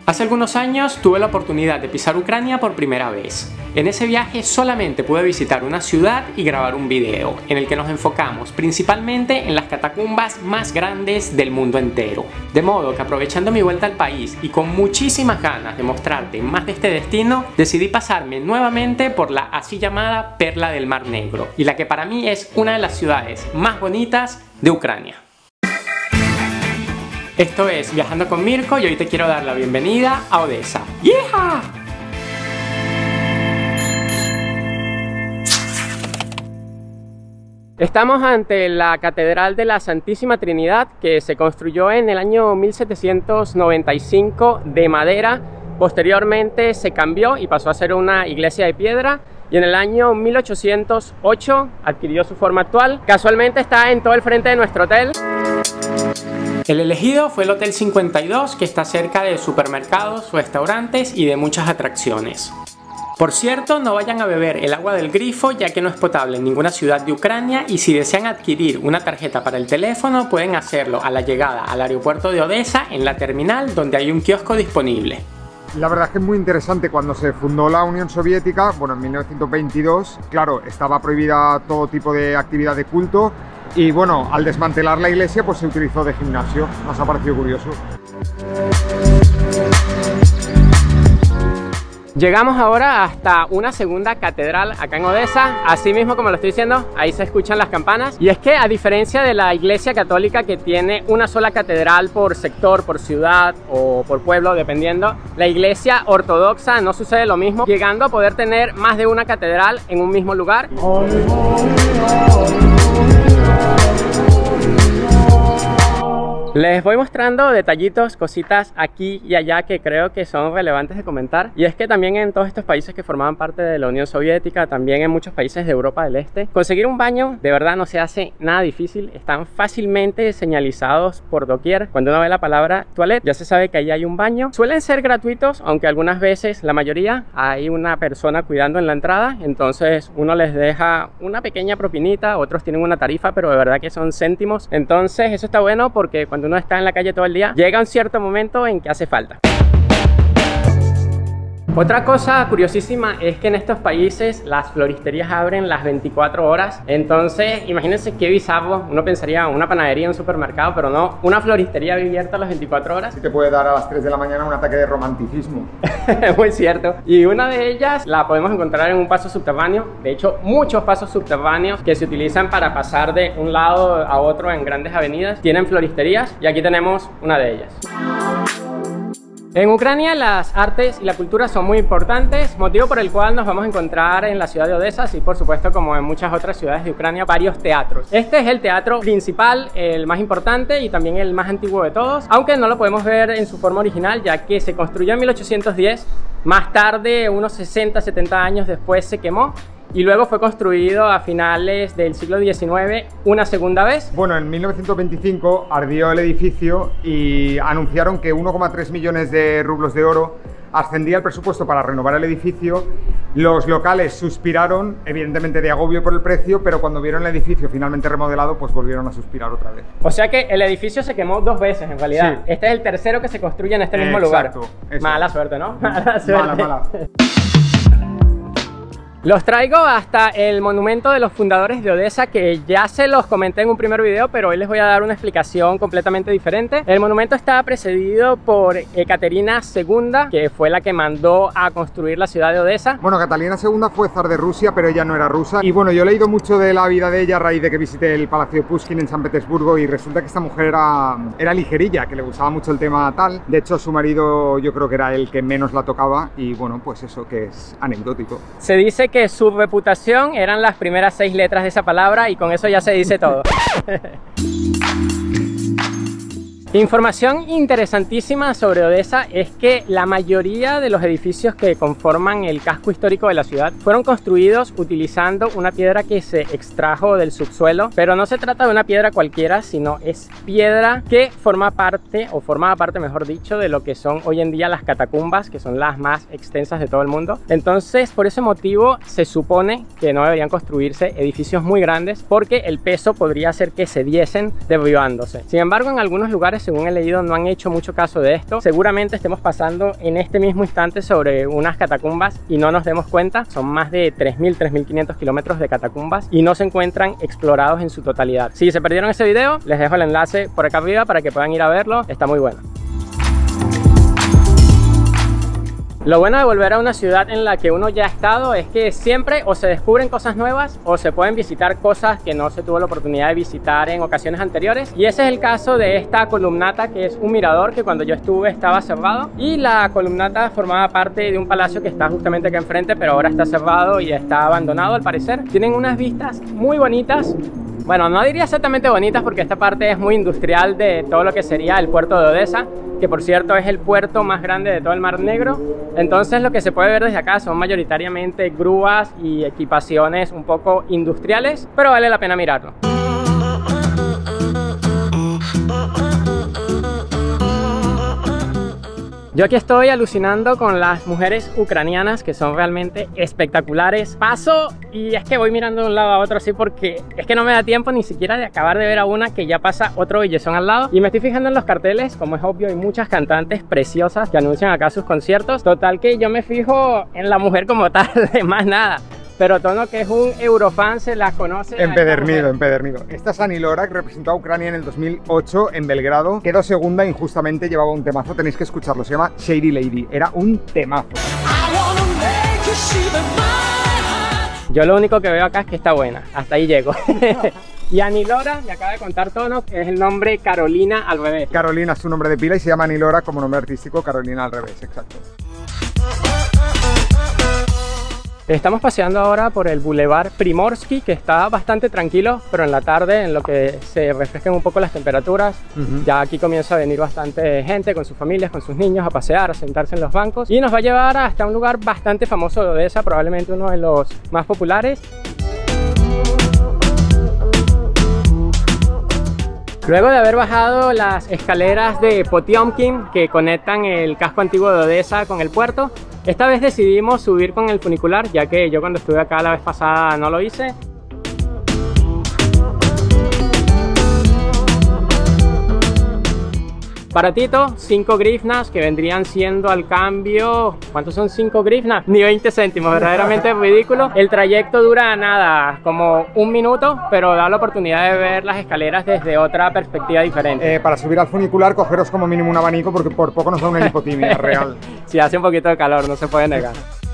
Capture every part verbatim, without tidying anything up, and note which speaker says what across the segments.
Speaker 1: Hace algunos años tuve la oportunidad de pisar Ucrania por primera vez. En ese viaje solamente pude visitar una ciudad y grabar un video, en el que nos enfocamos principalmente en las catacumbas más grandes del mundo entero. De modo que aprovechando mi vuelta al país y con muchísimas ganas de mostrarte más de este destino, decidí pasarme nuevamente por la así llamada Perla del Mar Negro, y la que para mí es una de las ciudades más bonitas de Ucrania. Esto es Viajando con Mirko y hoy te quiero dar la bienvenida a Odesa. ¡Yeeha! Estamos ante la Catedral de la Santísima Trinidad, que se construyó en el año mil setecientos noventa y cinco de madera. Posteriormente se cambió y pasó a ser una iglesia de piedra, y en el año mil ochocientos ocho adquirió su forma actual. Casualmente está en todo el frente de nuestro hotel. El elegido fue el Hotel cincuenta y dos, que está cerca de supermercados, restaurantes y de muchas atracciones. Por cierto, no vayan a beber el agua del grifo, ya que no es potable en ninguna ciudad de Ucrania, y si desean adquirir una tarjeta para el teléfono pueden hacerlo a la llegada al aeropuerto de Odesa, en la terminal, donde hay un kiosco disponible.
Speaker 2: La verdad es que es muy interesante. Cuando se fundó la Unión Soviética, bueno, en mil novecientos veintidós, claro, estaba prohibida todo tipo de actividad de culto, y bueno, al desmantelar la iglesia pues se utilizó de gimnasio. Nos ha parecido curioso.
Speaker 1: Llegamos ahora hasta una segunda catedral acá en Odesa. Así mismo como lo estoy diciendo, ahí se escuchan las campanas. Y es que, a diferencia de la iglesia católica, que tiene una sola catedral por sector, por ciudad o por pueblo, dependiendo, la iglesia ortodoxa no sucede lo mismo, llegando a poder tener más de una catedral en un mismo lugar. Les voy mostrando detallitos, cositas aquí y allá que creo que son relevantes de comentar. Y es que también en todos estos países que formaban parte de la Unión Soviética, también en muchos países de Europa del Este, conseguir un baño de verdad no se hace nada difícil. Están fácilmente señalizados por doquier. Cuando uno ve la palabra toilet, ya se sabe que ahí hay un baño. Suelen ser gratuitos, aunque algunas veces, la mayoría, hay una persona cuidando en la entrada. Entonces uno les deja una pequeña propinita, otros tienen una tarifa, pero de verdad que son céntimos. Entonces eso está bueno, porque cuando uno está en la calle todo el día, llega un cierto momento en que hace falta. Otra cosa curiosísima es que en estos países las floristerías abren las veinticuatro horas. Entonces, imagínense qué bizarro. Uno pensaría una panadería, un supermercado, pero no, una floristería abierta a las veinticuatro horas.
Speaker 2: Sí, te puede dar a las tres de la mañana un ataque de romanticismo.
Speaker 1: Muy cierto. Y una de ellas la podemos encontrar en un paso subterráneo. De hecho, muchos pasos subterráneos que se utilizan para pasar de un lado a otro en grandes avenidas tienen floristerías, y aquí tenemos una de ellas. En Ucrania las artes y la cultura son muy importantes, motivo por el cual nos vamos a encontrar en la ciudad de Odesa, y por supuesto, como en muchas otras ciudades de Ucrania, varios teatros. Este es el teatro principal, el más importante y también el más antiguo de todos, aunque no lo podemos ver en su forma original, ya que se construyó en mil ochocientos diez, más tarde, unos sesenta, setenta años después, se quemó. Y luego fue construido a finales del siglo diecinueve una segunda vez.
Speaker 2: Bueno, en mil novecientos veinticinco ardió el edificio y anunciaron que uno coma tres millones de rublos de oro ascendía el presupuesto para renovar el edificio. Los locales suspiraron, evidentemente de agobio por el precio, pero cuando vieron el edificio finalmente remodelado, pues volvieron a suspirar otra vez.
Speaker 1: O sea que el edificio se quemó dos veces en realidad. Sí. Este es el tercero que se construye en este mismo
Speaker 2: Exacto,
Speaker 1: lugar.
Speaker 2: Eso.
Speaker 1: Mala suerte, ¿no? Mala suerte.
Speaker 2: Mala, mala.
Speaker 1: Los traigo hasta el monumento de los fundadores de Odesa, que ya se los comenté en un primer video, pero hoy les voy a dar una explicación completamente diferente. El monumento está precedido por Ekaterina segunda, que fue la que mandó a construir la ciudad de Odesa.
Speaker 2: Bueno, Catalina segunda fue zar de Rusia, pero ella no era rusa. Y bueno, yo he leído mucho de la vida de ella a raíz de que visité el Palacio de Pushkin en San Petersburgo, y resulta que esta mujer era, era ligerilla, que le gustaba mucho el tema tal. De hecho, su marido yo creo que era el que menos la tocaba, y bueno, pues eso, que es anecdótico.
Speaker 1: Se dice que su reputación eran las primeras seis letras de esa palabra, y con eso ya se dice todo. Información interesantísima sobre Odesa es que la mayoría de los edificios que conforman el casco histórico de la ciudad fueron construidos utilizando una piedra que se extrajo del subsuelo, pero no se trata de una piedra cualquiera, sino es piedra que forma parte, o formaba parte mejor dicho, de lo que son hoy en día las catacumbas, que son las más extensas de todo el mundo. Entonces, por ese motivo se supone que no deberían construirse edificios muy grandes, porque el peso podría hacer que se diesen derribándose. Sin embargo, en algunos lugares según he leído, no han hecho mucho caso de esto. Seguramente estemos pasando en este mismo instante sobre unas catacumbas y no nos demos cuenta. Son más de tres mil, tres mil quinientos kilómetros de catacumbas y no se encuentran explorados en su totalidad. Si se perdieron ese video, les dejo el enlace por acá arriba para que puedan ir a verlo. Está muy bueno. Lo bueno de volver a una ciudad en la que uno ya ha estado es que siempre o se descubren cosas nuevas o se pueden visitar cosas que no se tuvo la oportunidad de visitar en ocasiones anteriores, y ese es el caso de esta columnata, que es un mirador que cuando yo estuve estaba cerrado, y la columnata formaba parte de un palacio que está justamente acá enfrente, pero ahora está cerrado y está abandonado al parecer. Tienen unas vistas muy bonitas. Bueno, no diría exactamente bonitas porque esta parte es muy industrial de todo lo que sería el puerto de Odesa, que por cierto es el puerto más grande de todo el Mar Negro. Entonces lo que se puede ver desde acá son mayoritariamente grúas y equipaciones un poco industriales, pero vale la pena mirarlo. Yo aquí estoy alucinando con las mujeres ucranianas, que son realmente espectaculares. Paso y es que voy mirando de un lado a otro así porque es que no me da tiempo ni siquiera de acabar de ver a una que ya pasa otro bellezón al lado. Y me estoy fijando en los carteles, como es obvio, hay muchas cantantes preciosas que anuncian acá sus conciertos. Total que yo me fijo en la mujer como tal, de más nada. Pero Tono, que es un eurofan, se la conoce.
Speaker 2: Empedernido, empedernido. Esta es Annie Lora, que representó a Ucrania en el dos mil ocho en Belgrado. Quedó segunda, injustamente llevaba un temazo, tenéis que escucharlo, se llama Shady Lady. Era un temazo.
Speaker 1: Yo lo único que veo acá es que está buena, hasta ahí llego. Y Annie Lora, me acaba de contar Tono, que es el nombre Carolina al revés.
Speaker 2: Carolina es su nombre de pila y se llama Annie Lora como nombre artístico, Carolina al revés, exacto.
Speaker 1: Estamos paseando ahora por el Boulevard Primorsky, que está bastante tranquilo, pero en la tarde, en lo que se refrescan un poco las temperaturas, uh-huh. ya aquí comienza a venir bastante gente con sus familias, con sus niños, a pasear, a sentarse en los bancos, y nos va a llevar hasta un lugar bastante famoso de Odesa, probablemente uno de los más populares. Luego de haber bajado las escaleras de Potiomkin que conectan el casco antiguo de Odesa con el puerto, esta vez decidimos subir con el funicular, ya que yo cuando estuve acá la vez pasada no lo hice. Baratito, cinco grivnas, que vendrían siendo al cambio... ¿Cuántos son cinco grivnas? Ni veinte céntimos, verdaderamente ridículo. El trayecto dura nada, como un minuto, pero da la oportunidad de ver las escaleras desde otra perspectiva diferente.
Speaker 2: Eh, para subir al funicular, cogeros como mínimo un abanico, porque por poco nos da una hipotimia real.
Speaker 1: Sí, hace un poquito de calor, no se puede negar.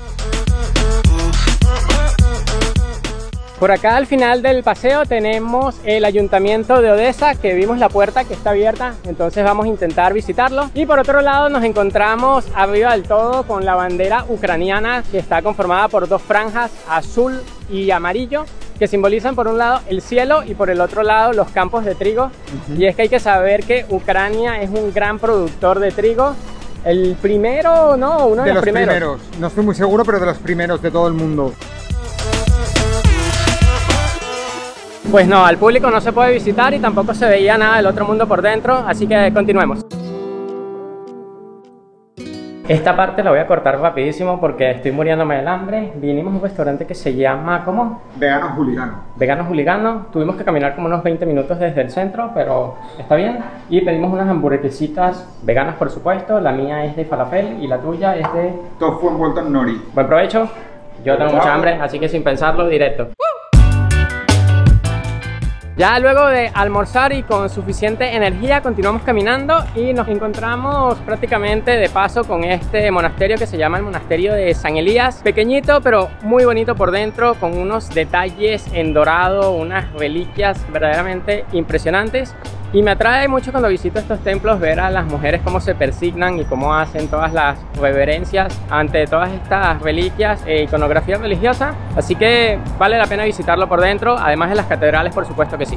Speaker 1: Por acá al final del paseo tenemos el Ayuntamiento de Odesa, que vimos la puerta que está abierta, entonces vamos a intentar visitarlo. Y por otro lado nos encontramos arriba del todo con la bandera ucraniana, que está conformada por dos franjas, azul y amarillo, que simbolizan por un lado el cielo y por el otro lado los campos de trigo. Uh-huh. Y es que hay que saber que Ucrania es un gran productor de trigo. El primero, no, uno de,
Speaker 2: de
Speaker 1: los,
Speaker 2: los
Speaker 1: primeros.
Speaker 2: primeros. No estoy muy seguro, pero de los primeros de todo el mundo.
Speaker 1: Pues no, al público no se puede visitar y tampoco se veía nada del otro mundo por dentro, así que continuemos. Esta parte la voy a cortar rapidísimo porque estoy muriéndome del hambre. Vinimos a un restaurante que se llama, ¿cómo?
Speaker 2: Vegano Juligano.
Speaker 1: Vegano Juligano. Tuvimos que caminar como unos veinte minutos desde el centro, pero está bien. Y pedimos unas hamburguesitas veganas, por supuesto. La mía es de falafel y la tuya es de...
Speaker 2: tofu envuelto en nori.
Speaker 1: Buen provecho. Yo tengo mucha hambre, así que sin pensarlo, directo. Ya luego de almorzar y con suficiente energía continuamos caminando y nos encontramos prácticamente de paso con este monasterio que se llama el Monasterio de San Elías. Pequeñito pero muy bonito por dentro, con unos detalles en dorado, unas reliquias verdaderamente impresionantes. Y me atrae mucho cuando visito estos templos ver a las mujeres cómo se persignan y cómo hacen todas las reverencias ante todas estas reliquias e iconografía religiosa. Así que vale la pena visitarlo por dentro, además de las catedrales, por supuesto que sí.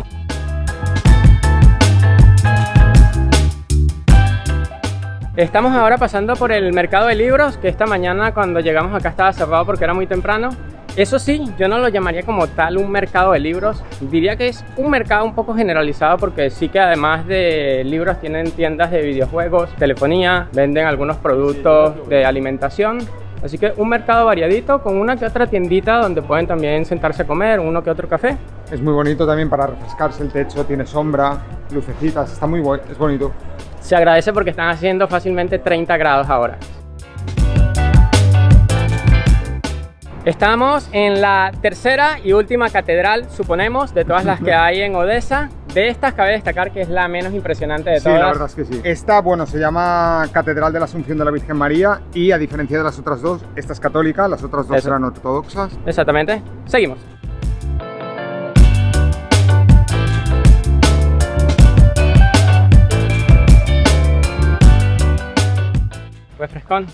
Speaker 1: Estamos ahora pasando por el mercado de libros, que esta mañana cuando llegamos acá estaba cerrado porque era muy temprano. Eso sí, yo no lo llamaría como tal un mercado de libros, diría que es un mercado un poco generalizado porque sí que además de libros tienen tiendas de videojuegos, telefonía, venden algunos productos de alimentación. Así que un mercado variadito con una que otra tiendita donde pueden también sentarse a comer, uno que otro café.
Speaker 2: Es muy bonito también para refrescarse el techo, tiene sombra, lucecitas, está muy bueno, es bonito.
Speaker 1: Se agradece porque están haciendo fácilmente treinta grados ahora. Estamos en la tercera y última catedral, suponemos, de todas las que hay en Odesa. De estas cabe destacar que es la menos impresionante de todas.
Speaker 2: Sí, la verdad es que sí. Esta, bueno, se llama Catedral de la Asunción de la Virgen María y, a diferencia de las otras dos, esta es católica, las otras dos Eso. eran ortodoxas.
Speaker 1: Exactamente. Seguimos. Pues frescón.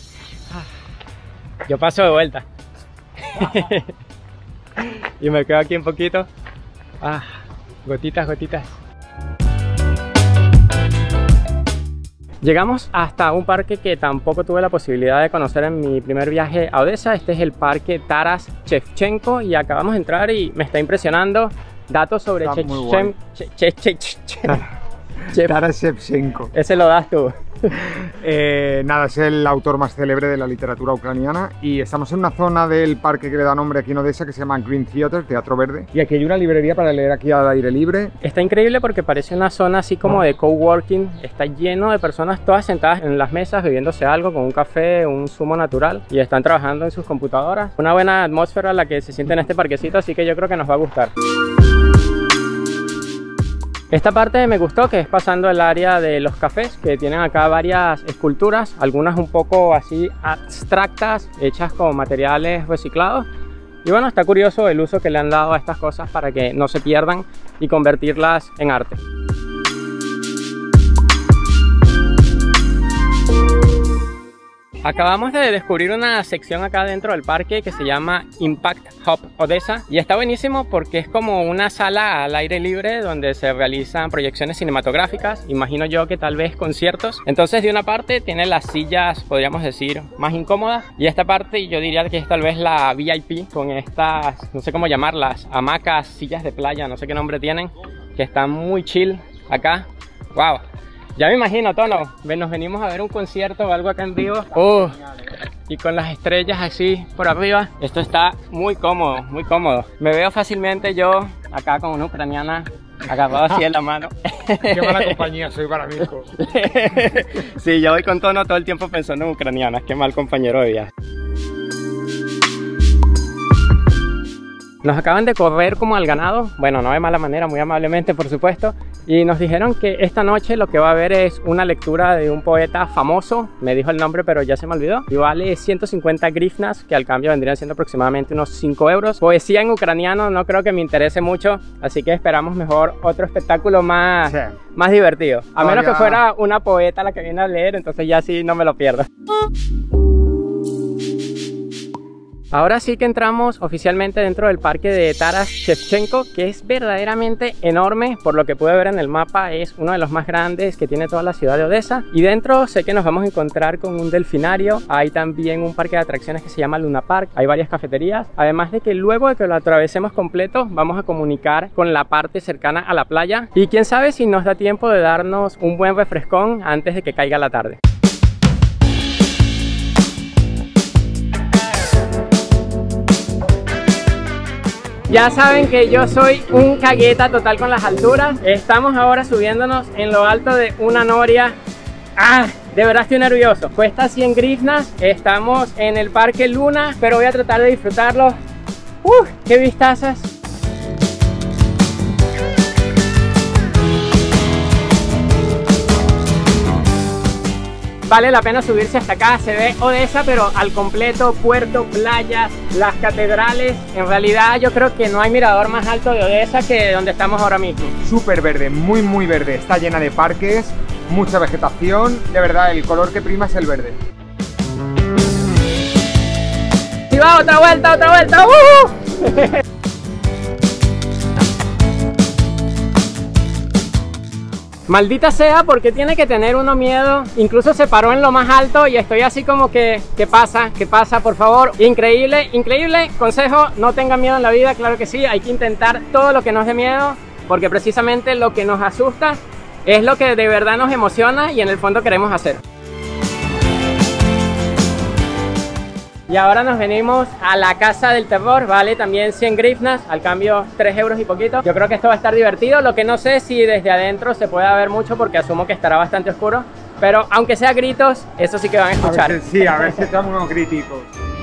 Speaker 1: Yo paso de vuelta. Y me quedo aquí un poquito. Ah, gotitas, gotitas. Llegamos hasta un parque que tampoco tuve la posibilidad de conocer en mi primer viaje a Odesa. Este es el parque Taras Shevchenko y acabamos de entrar y me está impresionando datos sobre Shevchenko.
Speaker 2: Taras Shevchenko.
Speaker 1: Ese lo das tú.
Speaker 2: Eh, nada, es el autor más célebre de la literatura ucraniana y estamos en una zona del parque que le da nombre aquí en Odesa que se llama Green Theater, Teatro Verde, y aquí hay una librería para leer aquí al aire libre.
Speaker 1: Está increíble porque parece una zona así como de coworking, está lleno de personas todas sentadas en las mesas bebiéndose algo con un café, un zumo natural y están trabajando en sus computadoras. Una buena atmósfera la que se siente en este parquecito, así que yo creo que nos va a gustar. Esta parte me gustó, que es pasando el área de los cafés, que tienen acá varias esculturas, algunas un poco así abstractas, hechas con materiales reciclados. Y bueno, está curioso el uso que le han dado a estas cosas para que no se pierdan y convertirlas en arte. Acabamos de descubrir una sección acá dentro del parque que se llama Impact Hub Odesa y está buenísimo porque es como una sala al aire libre donde se realizan proyecciones cinematográficas, imagino yo que tal vez conciertos. Entonces de una parte tiene las sillas, podríamos decir, más incómodas y esta parte yo diría que es tal vez la V I P con estas, no sé cómo llamarlas, hamacas, sillas de playa, no sé qué nombre tienen, que están muy chill acá. Wow. Ya me imagino, Tono, nos venimos a ver un concierto o algo acá en vivo. Uh, y con las estrellas así por arriba. Esto está muy cómodo, muy cómodo. Me veo fácilmente yo acá con una ucraniana agarrado así en la mano.
Speaker 2: Qué mala compañía soy para mí.
Speaker 1: Sí, yo voy con Tono todo el tiempo pensando en ucranianas. Qué mal compañero de viaje. Nos acaban de correr como al ganado, bueno, no de mala manera, muy amablemente por supuesto, y nos dijeron que esta noche lo que va a haber es una lectura de un poeta famoso, me dijo el nombre pero ya se me olvidó, y vale ciento cincuenta grivnas, que al cambio vendrían siendo aproximadamente unos cinco euros. Poesía en ucraniano no creo que me interese mucho, así que esperamos mejor otro espectáculo más, sí. más divertido. A menos que fuera una poeta la que viene a leer, entonces ya sí no me lo pierdo. Ahora sí que entramos oficialmente dentro del parque de Taras Shevchenko, que es verdaderamente enorme. Por lo que pude ver en el mapa, es uno de los más grandes que tiene toda la ciudad de Odesa. Y dentro sé que nos vamos a encontrar con un delfinario. Hay también un parque de atracciones que se llama Luna Park. Hay varias cafeterías. Además de que luego de que lo atravesemos completo, vamos a comunicar con la parte cercana a la playa. Y quién sabe si nos da tiempo de darnos un buen refrescón antes de que caiga la tarde. Ya saben que yo soy un cagueta total con las alturas. Estamos ahora subiéndonos en lo alto de una noria. ¡Ah! De verdad estoy nervioso. Cuesta cien grivnas. Estamos en el Parque Luna, pero voy a tratar de disfrutarlo. ¡Uh! ¡Qué vistazas! Vale la pena subirse hasta acá, se ve Odesa pero al completo, puerto, playas, las catedrales. En realidad yo creo que no hay mirador más alto de Odesa que donde estamos ahora mismo.
Speaker 2: Súper verde, muy muy verde, está llena de parques, mucha vegetación, de verdad el color que prima es el verde.
Speaker 1: ¡Sí va! ¡Otra vuelta, otra vuelta! ¡Uh! Maldita sea, porque tiene que tener uno miedo. Incluso se paró en lo más alto y estoy así como que, ¿qué pasa? ¿Qué pasa? Por favor. Increíble, increíble. Consejo, no tengan miedo en la vida, claro que sí. Hay que intentar todo lo que nos dé miedo, porque precisamente lo que nos asusta es lo que de verdad nos emociona y en el fondo queremos hacer. Y ahora nos venimos a la Casa del Terror, vale también cien grifnas, al cambio tres euros y poquito. Yo creo que esto va a estar divertido, lo que no sé si desde adentro se puede ver mucho porque asumo que estará bastante oscuro. Pero aunque sea gritos, eso sí que van a escuchar.
Speaker 2: A ver si, sí, a ver si echamos unos críticos.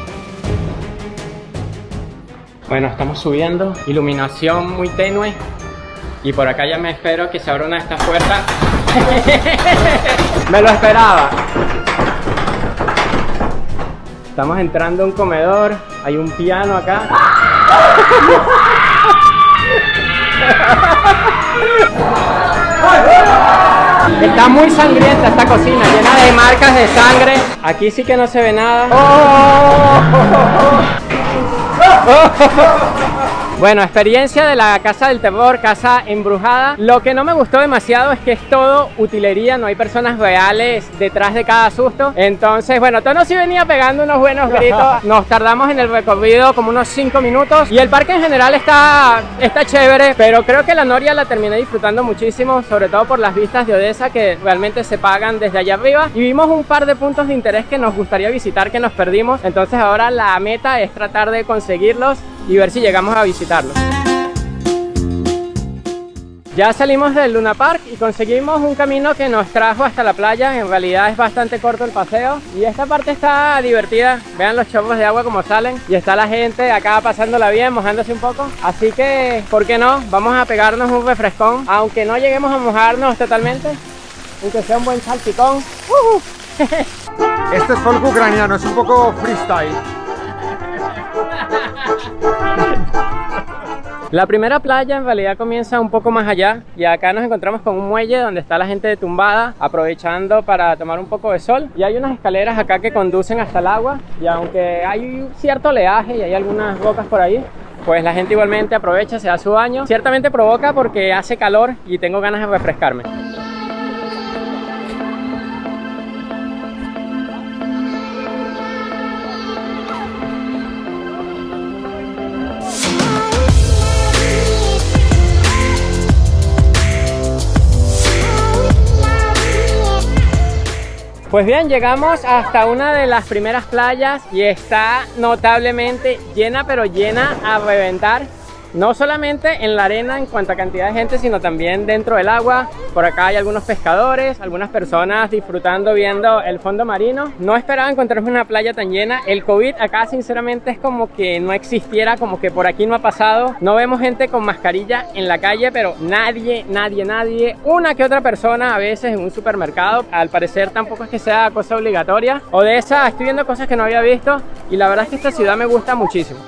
Speaker 1: Bueno, estamos subiendo, iluminación muy tenue. Y por acá ya me espero que se abra una de estas puertas. Me lo esperaba. Estamos entrando a un comedor. Hay un piano acá. Está muy sangrienta esta cocina, llena de marcas de sangre. Aquí sí que no se ve nada. ¡Oh! Bueno, experiencia de la Casa del Terror, casa embrujada. Lo que no me gustó demasiado es que es todo utilería, no hay personas reales detrás de cada susto. Entonces, bueno, Tono sí venía pegando unos buenos gritos. Nos tardamos en el recorrido como unos cinco minutos. Y el parque en general está, está chévere, pero creo que la Noria la terminé disfrutando muchísimo, sobre todo por las vistas de Odessa que realmente se pagan desde allá arriba. Y vimos un par de puntos de interés que nos gustaría visitar, que nos perdimos. Entonces ahora la meta es tratar de conseguirlos y ver si llegamos a visitarlo. Ya salimos del Luna Park y conseguimos un camino que nos trajo hasta la playa. En realidad es bastante corto el paseo y esta parte está divertida. Vean los chorros de agua como salen y está la gente acá pasándola bien, mojándose un poco. Así que, ¿por qué no? Vamos a pegarnos un refrescón, aunque no lleguemos a mojarnos totalmente, aunque sea un buen salpicón. Uh-huh.
Speaker 2: Esto es folk ucraniano, es un poco freestyle.
Speaker 1: La primera playa en realidad comienza un poco más allá y acá nos encontramos con un muelle donde está la gente tumbada aprovechando para tomar un poco de sol, y hay unas escaleras acá que conducen hasta el agua, y aunque hay cierto oleaje y hay algunas rocas por ahí, pues la gente igualmente aprovecha, se da su baño. Ciertamente provoca porque hace calor y tengo ganas de refrescarme. Pues bien, llegamos hasta una de las primeras playas y está notablemente llena, pero llena a reventar. No solamente en la arena en cuanto a cantidad de gente, sino también dentro del agua. Por acá hay algunos pescadores, algunas personas disfrutando viendo el fondo marino. No esperaba encontrarme una playa tan llena. El COVID acá sinceramente es como que no existiera, como que por aquí no ha pasado. No vemos gente con mascarilla en la calle, pero nadie, nadie, nadie. Una que otra persona a veces en un supermercado. Al parecer tampoco es que sea cosa obligatoria. Odessa, estoy viendo cosas que no había visto y la verdad es que esta ciudad me gusta muchísimo.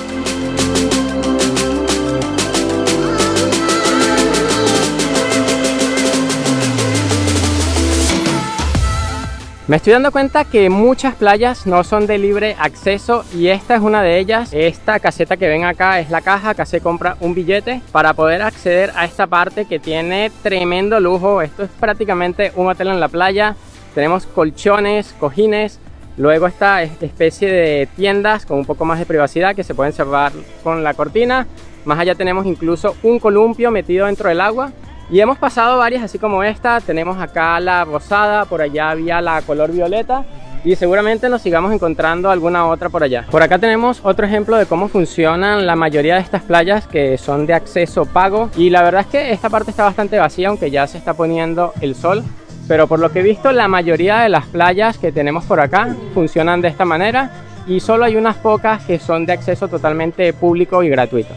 Speaker 1: Me estoy dando cuenta que muchas playas no son de libre acceso y esta es una de ellas. Esta caseta que ven acá es la caja. Acá se compra un billete para poder acceder a esta parte que tiene tremendo lujo. Esto es prácticamente un hotel en la playa. Tenemos colchones, cojines. Luego esta especie de tiendas con un poco más de privacidad que se pueden cerrar con la cortina. Más allá tenemos incluso un columpio metido dentro del agua. Y hemos pasado varias así como esta. Tenemos acá la rosada, por allá había la color violeta y seguramente nos sigamos encontrando alguna otra por allá. Por acá tenemos otro ejemplo de cómo funcionan la mayoría de estas playas que son de acceso pago. Y la verdad es que esta parte está bastante vacía, aunque ya se está poniendo el sol. Pero por lo que he visto, la mayoría de las playas que tenemos por acá funcionan de esta manera. Y solo hay unas pocas que son de acceso totalmente público y gratuito.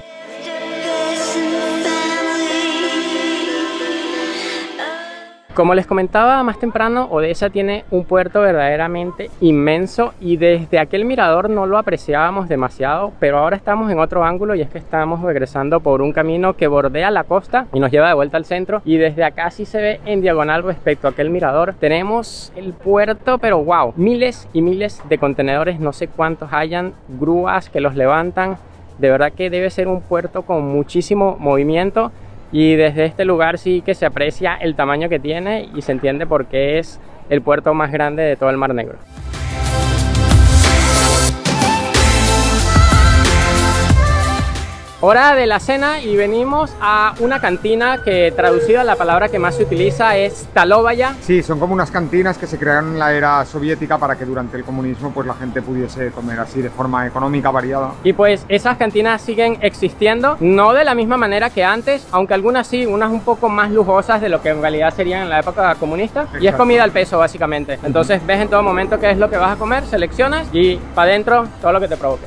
Speaker 1: Como les comentaba más temprano, Odessa tiene un puerto verdaderamente inmenso y desde aquel mirador no lo apreciábamos demasiado, pero ahora estamos en otro ángulo y es que estamos regresando por un camino que bordea la costa y nos lleva de vuelta al centro, y desde acá sí se ve en diagonal respecto a aquel mirador. Tenemos el puerto, pero wow, miles y miles de contenedores, no sé cuántos hayan, grúas que los levantan. De verdad que debe ser un puerto con muchísimo movimiento. Y desde este lugar sí que se aprecia el tamaño que tiene y se entiende por qué es el puerto más grande de todo el Mar Negro. Hora de la cena y venimos a una cantina que traducida la palabra que más se utiliza es Stalovaya.
Speaker 2: Sí, son como unas cantinas que se crearon en la era soviética para que durante el comunismo pues la gente pudiese comer así de forma económica, variada.
Speaker 1: Y pues esas cantinas siguen existiendo, no de la misma manera que antes, aunque algunas sí, unas un poco más lujosas de lo que en realidad serían en la época comunista. Exacto. Y es comida al peso básicamente. Entonces ves en todo momento qué es lo que vas a comer, seleccionas y para adentro todo lo que te provoque.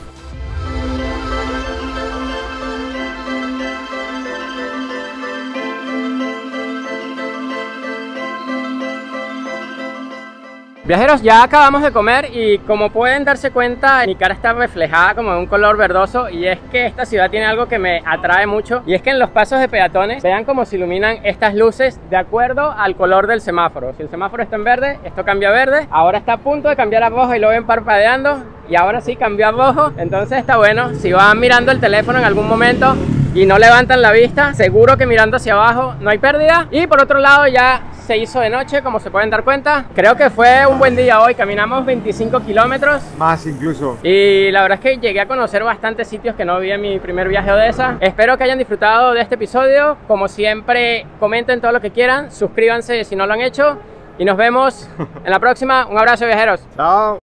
Speaker 1: Viajeros, ya acabamos de comer y como pueden darse cuenta, mi cara está reflejada como de un color verdoso, y es que esta ciudad tiene algo que me atrae mucho, y es que en los pasos de peatones vean cómo se iluminan estas luces de acuerdo al color del semáforo. Si el semáforo está en verde, esto cambia a verde, ahora está a punto de cambiar a rojo y lo ven parpadeando, y ahora sí cambió a rojo. Entonces está bueno, si van mirando el teléfono en algún momento y no levantan la vista, seguro que mirando hacia abajo no hay pérdida. Y por otro lado ya se hizo de noche, como se pueden dar cuenta. Creo que fue un buen día hoy, caminamos veinticinco kilómetros.
Speaker 2: Más incluso.
Speaker 1: Y la verdad es que llegué a conocer bastantes sitios que no vi en mi primer viaje a Odesa. Espero que hayan disfrutado de este episodio. Como siempre, comenten todo lo que quieran, suscríbanse si no lo han hecho. Y nos vemos en la próxima. Un abrazo, viajeros.
Speaker 2: Chao.